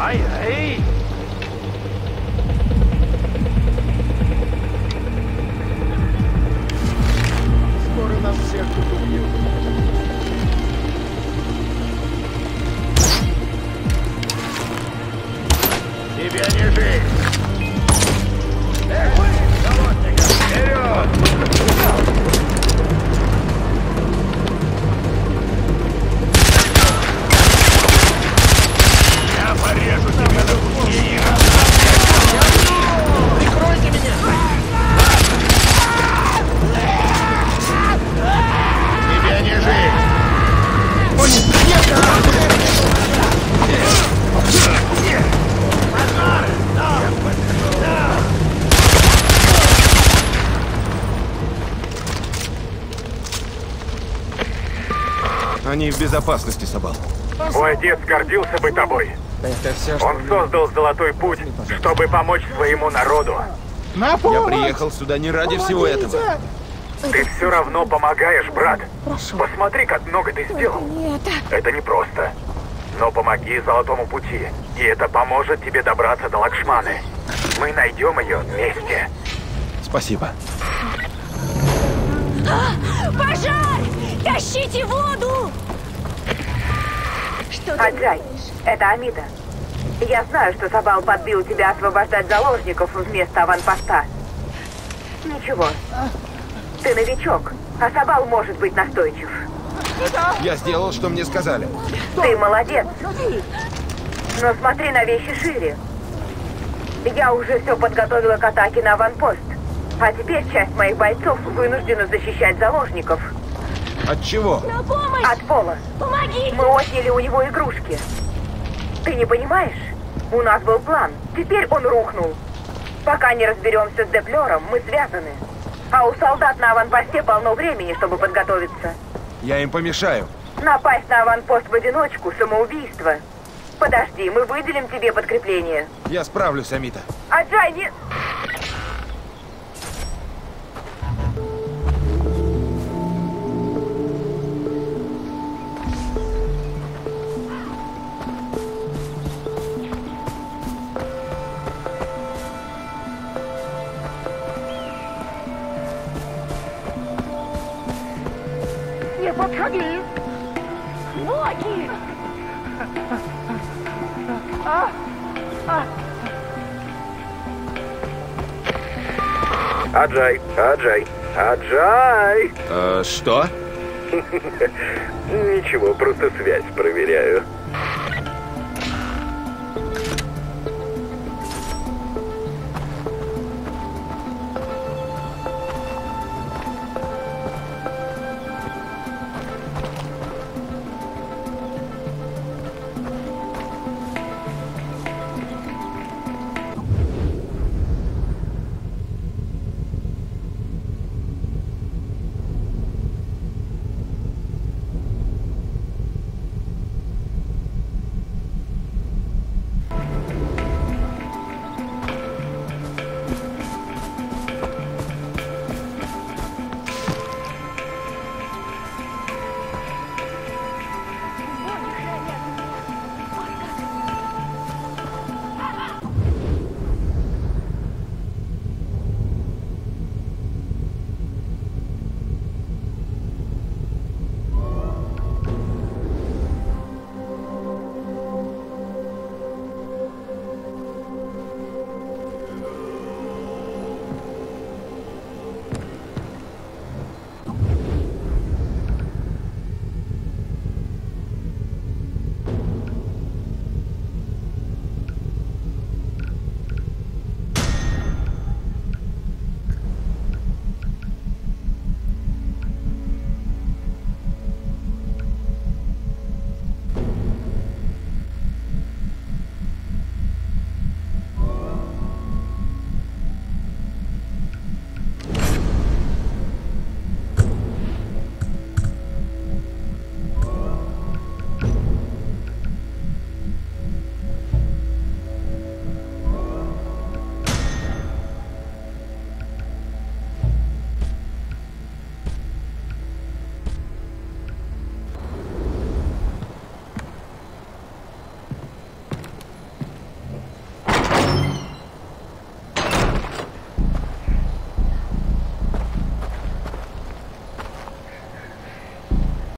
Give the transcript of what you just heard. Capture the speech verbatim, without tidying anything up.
Ай-ай! Скоро нас всех тут убьют. Тебя не жить! Эх вы, заложника! Вперед! Я порежу тебя на куски! Прикройте меня! Тебя не жить! О, нет! Нет! Они в безопасности, Сабал. Твой отец гордился бы тобой. Это все, что... Он создал Золотой Путь, чтобы помочь своему народу. Я приехал сюда не ради всего этого. Ты все равно помогаешь, брат. Прошу. Посмотри, как много ты сделал. Нет. Это непросто. Но помоги Золотому Пути, и это поможет тебе добраться до Лакшманы. Мы найдем ее вместе. Спасибо. Пожар! Тащите воду! Что ты Аджай, это Амида. Я знаю, что Сабал подбил тебя освобождать заложников вместо аванпоста. Ничего. Ты новичок, а Сабал может быть настойчив. Я сделал, что мне сказали. Ты молодец. Но смотри на вещи шире. Я уже все подготовила к атаке на аванпост. А теперь часть моих бойцов вынуждена защищать заложников. От чего? На помощь! От пола. Помогите! Мы отняли у него игрушки. Ты не понимаешь? У нас был план. Теперь он рухнул. Пока не разберемся с Деплером, мы связаны. А у солдат на аванпосте полно времени, чтобы подготовиться. Я им помешаю. Напасть на аванпост в одиночку – самоубийство. Подожди, мы выделим тебе подкрепление. Я справлюсь, Амита. Аджай, не... Не подходи! Боги! Аджай, Аджай, Аджай! Э, что? Ничего, просто связь проверяю.